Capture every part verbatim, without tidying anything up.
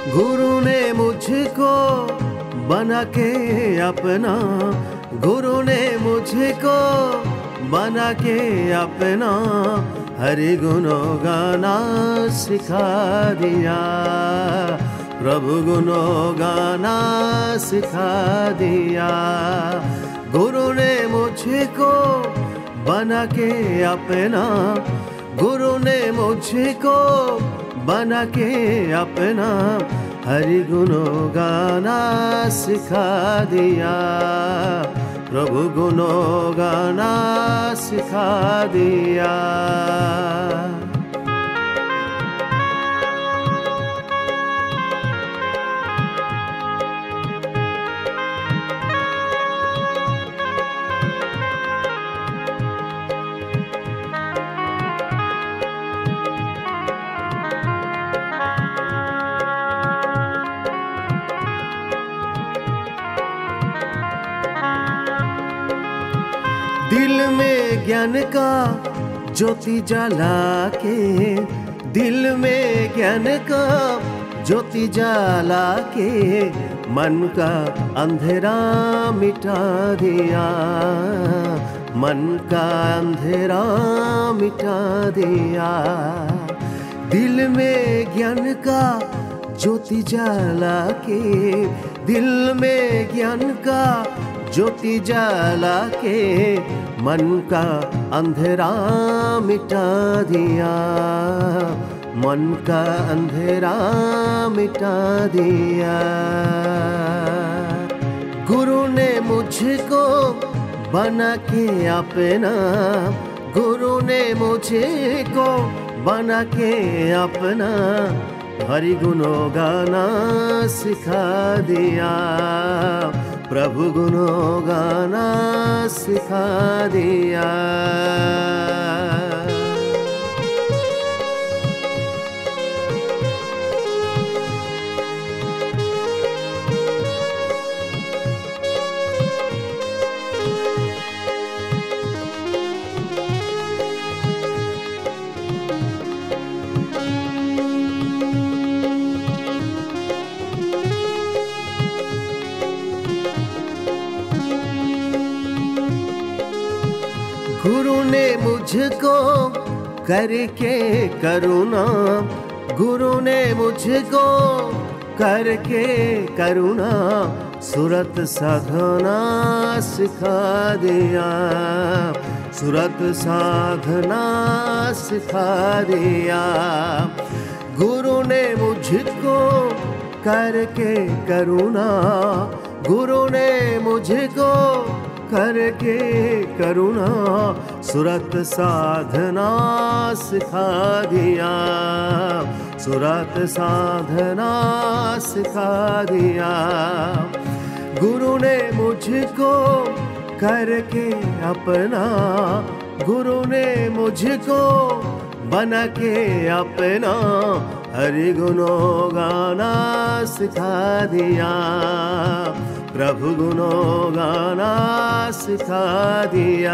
गुरु ने मुझको बना के अपना, गुरु ने मुझको बना के अपना, हरि गुणों गाना सिखा दिया। प्रभु गुणों गाना सिखा दिया। गुरु ने मुझको बना के अपना, गुरु ने मुझको बना के अपना, हरि गुणों गाना सिखा दिया। प्रभु गुणों गाना सिखा दिया। दिल में ज्ञान का ज्योति जला के, दिल में ज्ञान का ज्योति जला के, मन का अंधेरा मिटा दिया। मन का अंधेरा मिटा दिया। दिल में ज्ञान का ज्योति जला के, दिल में ज्ञान का ज्योति जला के, मन का अंधेरा मिटा दिया। मन का अंधेरा मिटा दिया। गुरु ने मुझको बना के अपना, गुरु ने मुझको बना के अपना, हरि गुणों गाना सिखा दिया। प्रभु गुणों गाना सिखा दिया। गुरु ने मुझको करके करुणा, गुरु ने मुझको करके करुणा, सुरत साधना सिखा दिया। सुरत साधना सिखा दिया। गुरु ने मुझको करके करुणा, गुरु ने मुझको करके करुणा, सुरत साधना सिखा दिया। सुरत साधना सिखा दिया। गुरु ने मुझको करके अपना, गुरु ने मुझको बना के अपना, हरि गुणों गाना सिखा दिया। प्रभु गुणों गाना सिखा दिया।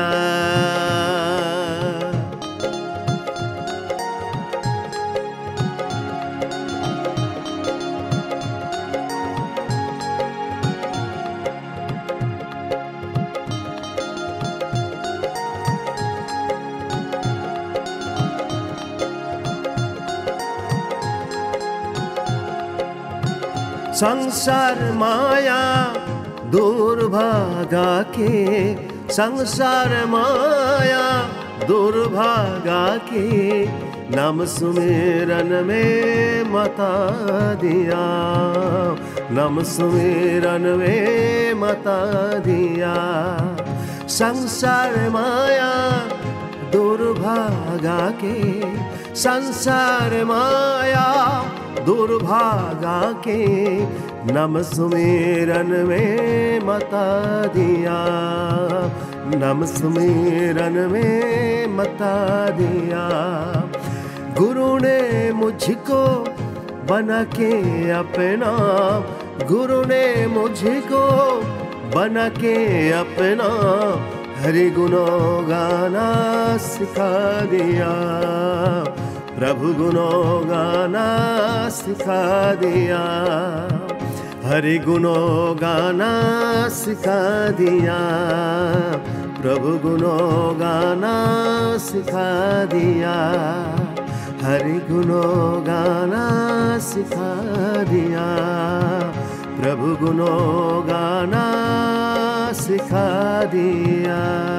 संसार माया दूर भागा के, संसार माया दूर भागा के, नाम सुमिरन में मता दिया। नाम सुमिरन में मता दिया। संसार माया दूर भागा के, संसार माया दूर भागा के, नम सुमिरन में मता दिया। नम सुमिरन में मता दिया। गुरु ने मुझको बना के अपना, गुरु ने मुझको बना के अपना, हरि गुणों गाना सिखा दिया। प्रभु गुणों गाना सिखा दिया, हरि गुणों गाना सिखा दिया, प्रभु गुणों गाना सिखा दिया, हरि गुणों गाना सिखा दिया, प्रभु गुणों गाना सिखा दिया।